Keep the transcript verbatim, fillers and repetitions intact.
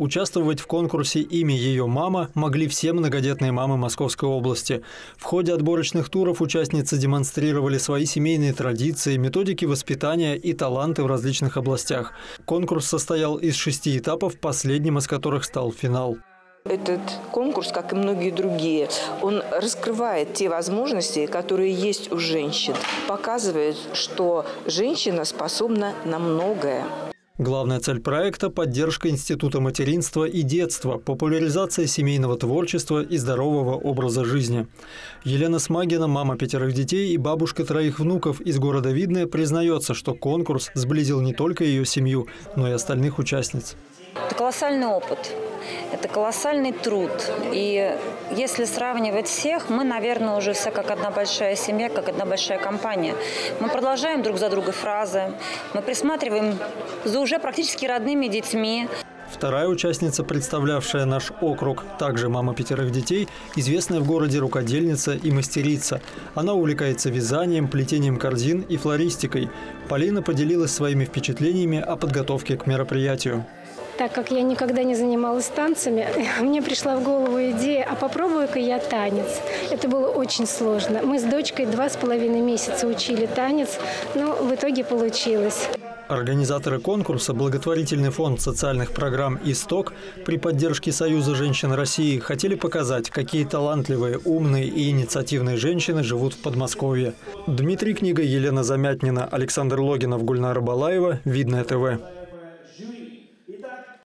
Участвовать в конкурсе «Имя ее мама» могли все многодетные мамы Московской области. В ходе отборочных туров участницы демонстрировали свои семейные традиции, методики воспитания и таланты в различных областях. Конкурс состоял из шести этапов, последним из которых стал финал. Этот конкурс, как и многие другие, он раскрывает те возможности, которые есть у женщин, показывает, что женщина способна на многое. Главная цель проекта – поддержка Института материнства и детства, популяризация семейного творчества и здорового образа жизни. Елена Смагина, мама пятерых детей и бабушка троих внуков из города Видное, признается, что конкурс сблизил не только ее семью, но и остальных участниц. Это колоссальный опыт, это колоссальный труд. И если сравнивать всех, мы, наверное, уже вся как одна большая семья, как одна большая компания. Мы продолжаем друг за другой фразы, мы присматриваем за уже практически родными детьми. Вторая участница, представлявшая наш округ, также мама пятерых детей, известная в городе рукодельница и мастерица. Она увлекается вязанием, плетением корзин и флористикой. Полина поделилась своими впечатлениями о подготовке к мероприятию. Так как я никогда не занималась танцами, мне пришла в голову идея, а попробую-ка я танец. Это было очень сложно. Мы с дочкой два с половиной месяца учили танец, но в итоге получилось. Организаторы конкурса, благотворительный фонд социальных программ «Исток» при поддержке Союза женщин России хотели показать, какие талантливые, умные и инициативные женщины живут в Подмосковье. Дмитрий Книга, Елена Замятнина, Александр Логинов, Гульнара Балаева. Видное ТВ.